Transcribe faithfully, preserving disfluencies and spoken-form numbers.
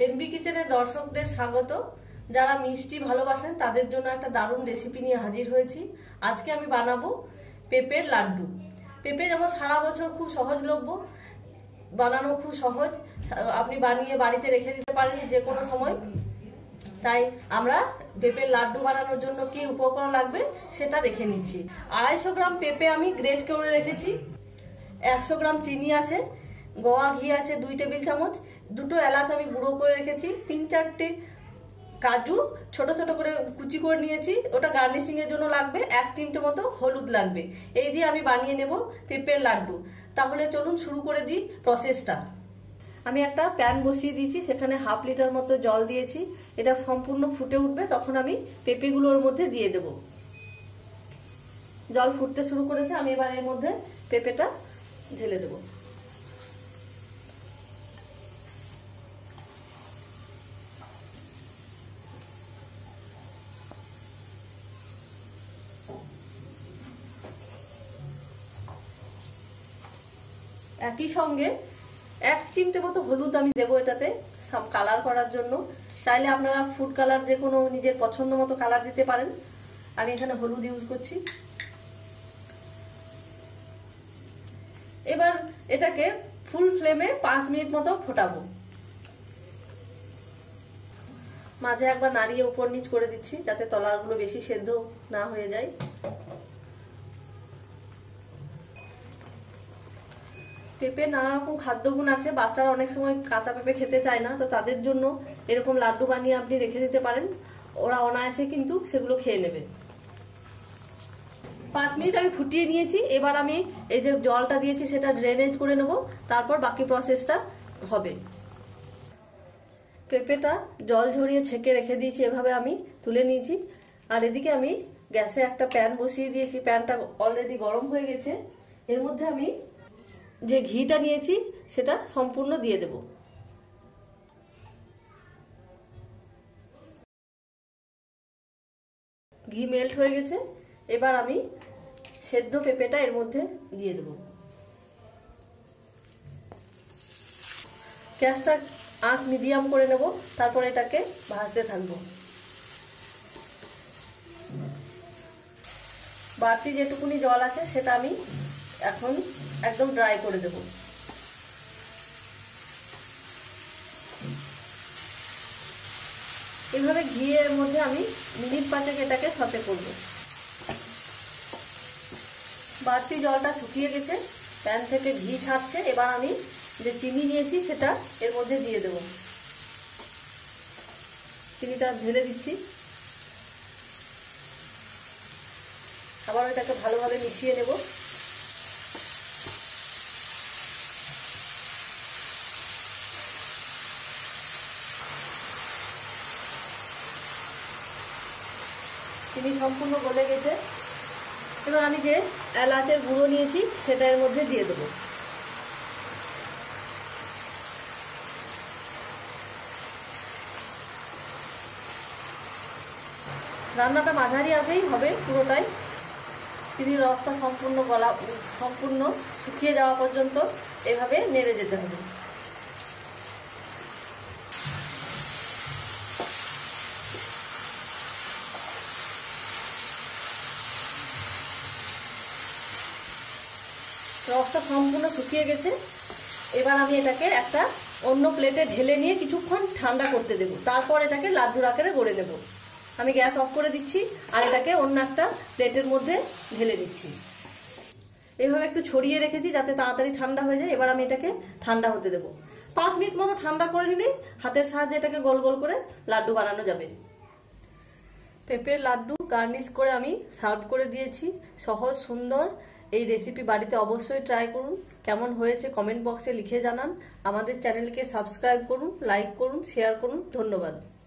MB কিচেনের দর্শকদের স্বাগত। যারা মিষ্টি ভালোবাসেন তাদের জন্য একটা দারুণ রেসিপি নিয়ে হাজির হয়েছি। আজকে আমি বানাবো পেঁপের লাড্ডু। পেঁপে যেমন সারা বছর খুব সহজলভ্য, বানানো খুব সহজ, আপনি বানিয়ে বাড়িতে রেখে দিতে পারেন যে কোনো সময়। তাই আমরা পেঁপের লাড্ডু বানানোর জন্য কি উপকরণ লাগবে সেটা দেখে নিচ্ছি। আড়াইশো গ্রাম পেঁপে আমি গ্রেট করে রেখেছি, একশো গ্রাম চিনি আছে, গোয়া ঘি আছে দুই টেবিল চামচ, দুটো এলাচ আমি গুঁড়ো করে রেখেছি, তিন চারটে কাজু ছোট ছোট করে কুচি করে নিয়েছি, ওটা গার্নিশিং এর জন্য লাগবে, এক চিমটে মতো হলুদ লাগবে। এই দিয়ে আমি বানিয়ে নেব পেঁপের লাড্ডু। তাহলে চলুন শুরু করে দিই প্রসেসটা। আমি একটা প্যান বসিয়ে দিয়েছি, সেখানে হাফ লিটার মতো জল দিয়েছি। এটা সম্পূর্ণ ফুটে উঠবে, তখন আমি পেঁপেগুলো ওর মধ্যে দিয়ে দেব। জল ফুটতে শুরু করেছে, আমি এবার এর মধ্যে পেঁপেটা ঢেলে দেব। একই সঙ্গে এক চিমটে মতো হলুদ আমি দেবো এটাতে কালার করার জন্য। চাইলে আপনারা ফুড কালার যে কোনো নিজের পছন্দ মতো কালার দিতে পারেন, আমি এখানে হলুদ ইউজ করছি। এবার এটাকে ফুল ফ্লেমে পাঁচ মিনিট মতো ফোটাবো। মাঝে একবার নাড়িয়ে উপর নিচ করে দিচ্ছি যাতে তলাগুলো বেশি সেদ্ধ না হয়ে যায়। পেঁপে নানা রকম খাদ্যগুণ আছে, বাচ্চারা অনেক সময় কাঁচা পেঁপে খেতে চায় না, তো তাদের জন্য এরকম লাড্ডু বানিয়ে আপনি রেখে দিতে পারেন, ওরা অনায়াসে কিন্তু সেগুলো খেয়ে নেবে। পাঁচ মিনিট আমি ফুটিয়ে নিয়েছি, এবার আমি এই যে জলটা দিয়েছি সেটা ড্রেনেজ করে নেব, তারপর বাকি প্রসেসটা হবে। পেঁপেটা জল ঝরিয়ে ছেঁকে রেখে দিয়েছি, এভাবে আমি তুলে নিয়েছি। আর এদিকে আমি গ্যাসে একটা প্যান বসিয়ে দিয়েছি, প্যানটা অলরেডি গরম হয়ে গেছে। এর মধ্যে আমি যে ঘিটা নিয়েছি সেটা সম্পূর্ণ দিয়ে দেব। ঘি মেল্ট হয়ে গেছে, এবার আমি সেদ্ধ পেঁপেটা এর মধ্যে দিয়ে দেব। গ্যাসটা আঁচ মিডিয়াম করে নেব, তারপর এটাকে ভাজতে থাকবো। বাড়তি যেটুকুনি জল আছে সেটা আমি এখন একদম ড্রাই করে দেব। এইভাবে ঘিয়ের মধ্যে আমি মিনিট পাঁচেক এটাকে সতে করব। বাড়তি জলটা শুকিয়ে গেছে, প্যান থেকে ঘি ছাড়ছে। এবার আমি যে চিনি নিয়েছি সেটা এর মধ্যে দিয়ে দেব। চিনিটা ঢেলে দিচ্ছি, আবার এটাকে ভালোভাবে মিশিয়ে নেব। চিনি সম্পূর্ণ গলে গেছে, এবার আমি যে এলাচের গুঁড়ো নিয়েছি সেটা এর মধ্যে দিয়ে দেবো। রান্নাটা মাঝারি আঁচেই হবে পুরোটাই। চিনির রসটা সম্পূর্ণ গলা সম্পূর্ণ শুকিয়ে যাওয়া পর্যন্ত এভাবে নেড়ে যেতে হবে। রসটা সম্পূর্ণ শুকিয়ে গেছে, এবার আমি এটাকে একটা অন্য প্লেটে ঢেলে নিয়ে কিছুক্ষণ ঠান্ডা করতে দেব, তারপর এটাকে লাড্ডুর আকারে গড়ে নেব। আমি গ্যাস অফ করে দিচ্ছি আর এটাকে অন্য একটা প্লেটের মধ্যে ঢেলে দিচ্ছি। এভাবে একটু ছড়িয়ে রেখেছি যাতে তাড়াতাড়ি ঠান্ডা হয়ে যায়। এবার আমি এটাকে ঠান্ডা হতে দেব। পাঁচ মিনিট মতো ঠান্ডা করে নিলেই হাতের সাহায্যে এটাকে গোল গোল করে লাড্ডু বানানো যাবে। পেঁপের লাড্ডু গার্নিশ করে আমি সার্ভ করে দিয়েছি। সহজ সুন্দর এই রেসিপি বাড়িতে অবশ্যই ট্রাই করুন। কেমন হয়েছে কমেন্ট বক্সে লিখে জানান। আমাদের চ্যানেলকে সাবস্ক্রাইব করুন, লাইক করুন, শেয়ার করুন। ধন্যবাদ।